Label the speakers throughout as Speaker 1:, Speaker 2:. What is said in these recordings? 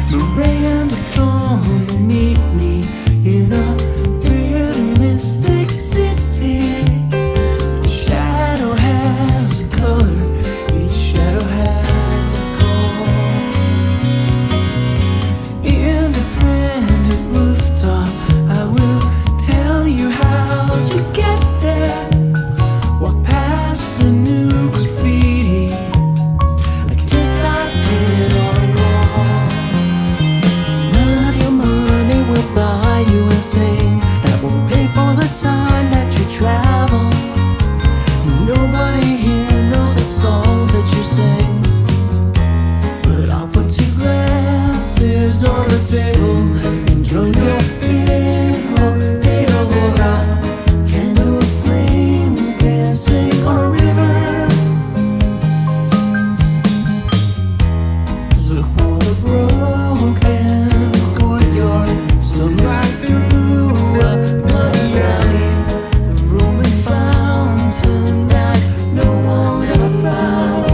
Speaker 1: Miranda, come and meet me in a weird mystic city. Each shadow has a color, each shadow has a call. Independent rooftop, I will tell you how to get there. Walk past the new graffiti, like this I painted on a wall. None of your money will buy you a thing that will pay for the time that you travel. Nobody here knows the songs that you sing, but I'll put two glasses on the table and drum your hero, candle flames dancing on a river. Look for the broken courtyard, sunlight through a bloody alley, the Roman fountain that no one ever found.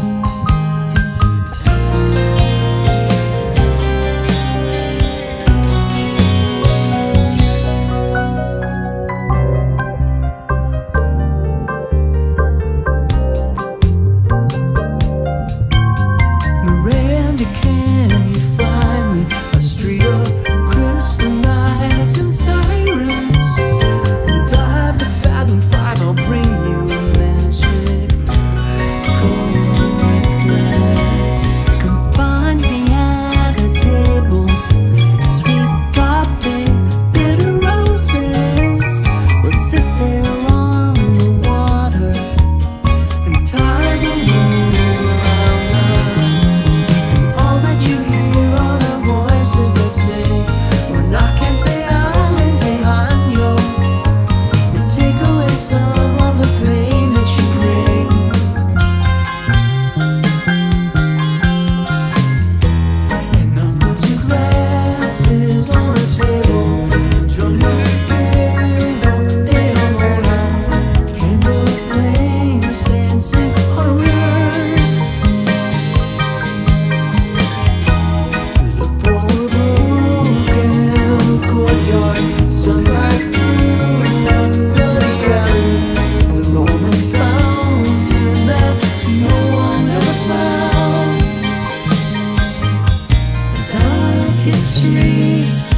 Speaker 1: Miranda, can you find me a street of crystal knives and sirens? And dive the Fathom 5, I'll bring you a magic gold necklace. Come find me at a table, sweet coffee, bitter roses. We'll sit there on the water, and time will move around us. And all that you hear are the voices that sing, when I can te amo, and take away some of the pain that you bring. And I'll put two glasses on the table, drum your hero, candle flames dancing on a river. Look for a broken courtyard, sunlight through a bloody alley, the Roman fountain that no one ever found. The darkest street